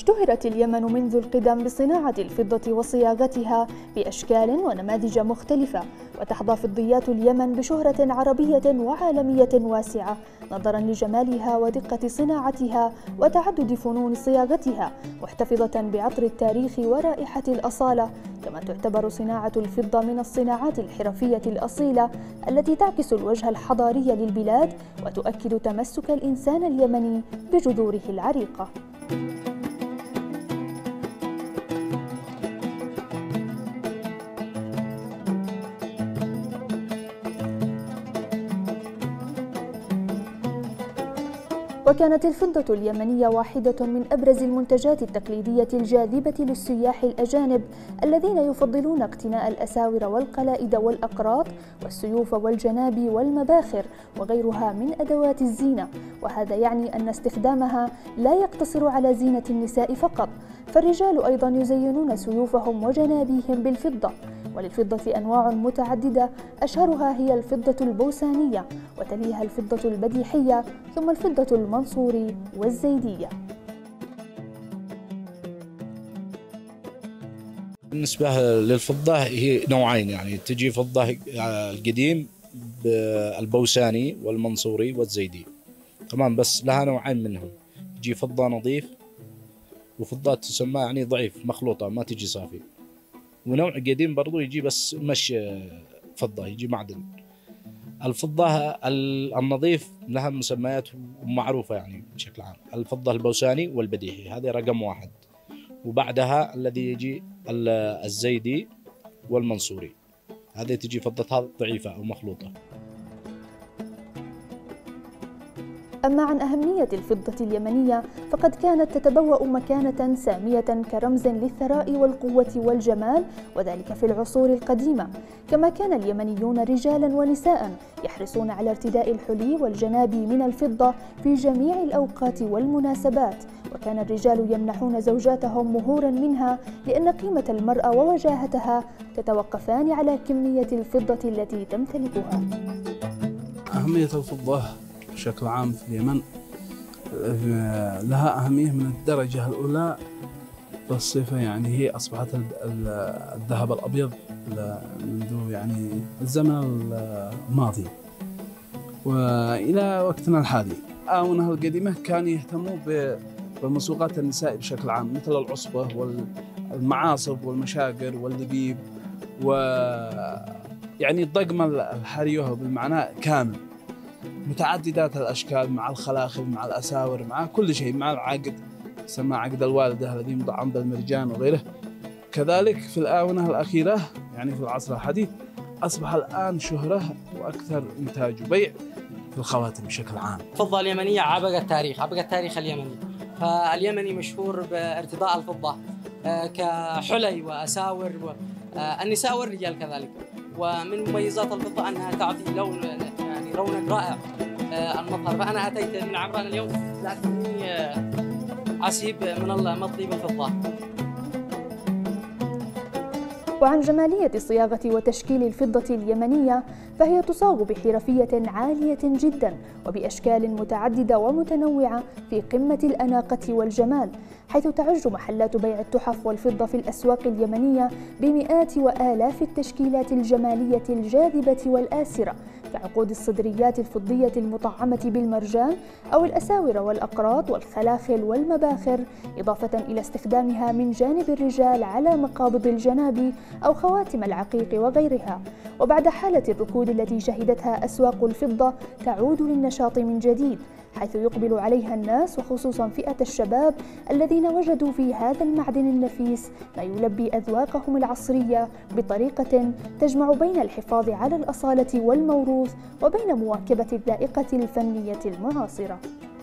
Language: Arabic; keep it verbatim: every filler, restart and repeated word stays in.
اشتهرت اليمن منذ القدم بصناعة الفضة وصياغتها بأشكال ونماذج مختلفة، وتحظى فضيات اليمن بشهرة عربية وعالمية واسعة نظرا لجمالها ودقة صناعتها وتعدد فنون صياغتها، محتفظة بعطر التاريخ ورائحة الأصالة. كما تعتبر صناعة الفضة من الصناعات الحرفية الأصيلة التي تعكس الوجه الحضاري للبلاد وتؤكد تمسك الإنسان اليمني بجذوره العريقة. وكانت الفضة اليمنية واحدة من أبرز المنتجات التقليدية الجاذبة للسياح الأجانب الذين يفضلون اقتناء الأساور والقلائد والأقراط والسيوف والجنابي والمباخر وغيرها من أدوات الزينة، وهذا يعني أن استخدامها لا يقتصر على زينة النساء فقط، فالرجال أيضا يزينون سيوفهم وجنابيهم بالفضة. وللفضة أنواع متعددة أشهرها هي الفضة البوسانية، وتليها الفضة البديحية، ثم الفضة المنصوري والزيدية. بالنسبة للفضة هي نوعين، يعني تجي فضة القديم البوساني والمنصوري والزيدي، تمام، بس لها نوعين منهم، تجي فضة نظيف وفضة تسمى يعني ضعيف مخلوطة ما تجي صافي، ونوع قديم برضو يجي بس مش فضة يجي معدن. الفضة النظيف لها مسميات معروفة يعني بشكل عام، الفضة البوساني والبديحي هذا رقم واحد، وبعدها الذي يجي الزيدي والمنصوري، هذه تجي فضتها ضعيفة أو مخلوطة. أما عن أهمية الفضة اليمنية فقد كانت تتبوأ مكانة سامية كرمز للثراء والقوة والجمال، وذلك في العصور القديمة. كما كان اليمنيون رجالا ونساء يحرصون على ارتداء الحلي والجنابي من الفضة في جميع الأوقات والمناسبات، وكان الرجال يمنحون زوجاتهم مهورا منها لأن قيمة المرأة ووجاهتها تتوقفان على كمية الفضة التي تمتلكها. أهمية الفضة بشكل عام في اليمن لها أهمية من الدرجة الأولى بالصفة، يعني هي أصبحت الذهب الأبيض منذ يعني الزمن الماضي وإلى وقتنا الحالي. آونها القديمة كانوا يهتموا بمسوقات النساء بشكل عام، مثل العصبة والمعاصب والمشاقر واللبيب، ويعني الضقم الحريوه بالمعنى كامل، متعددات الأشكال، مع الخلاخل مع الأساور مع كل شيء، مع العقد يسمى عقد الوالدة الذي مطعم بالمرجان وغيره. كذلك في الآونة الأخيرة يعني في العصر الحديث أصبح الآن شهرة وأكثر إنتاج وبيع في الخواتم بشكل عام. الفضة اليمنية عبق التاريخ، عبق التاريخ اليمني، فاليمني مشهور بارتداء الفضة كحلي وأساور، والنساء والرجال كذلك. ومن مميزات الفضة أنها تعطي لون يعني رونق رائع المظهر. فأنا أتيت من عمران اليوم لكني عسيب من المطلي بالفضة. وعن جمالية صياغة وتشكيل الفضة اليمنية فهي تصاغ بحرفية عالية جدا وبأشكال متعددة ومتنوعة في قمة الأناقة والجمال، حيث تعج محلات بيع التحف والفضة في الأسواق اليمنية بمئات وآلاف التشكيلات الجمالية الجاذبة والآسرة، كعقود الصدريات الفضية المطعمة بالمرجان أو الأساور والأقراط والخلاخل والمباخر، إضافة إلى استخدامها من جانب الرجال على مقابض الجناب أو خواتم العقيق وغيرها. وبعد حالة الركود التي شهدتها أسواق الفضة تعود للنشاط من جديد، حيث يقبل عليها الناس وخصوصا فئة الشباب الذين وجدوا في هذا المعدن النفيس ما يلبي أذواقهم العصرية بطريقة تجمع بين الحفاظ على الأصالة والموروث وبين مواكبة الذائقة الفنية المعاصرة.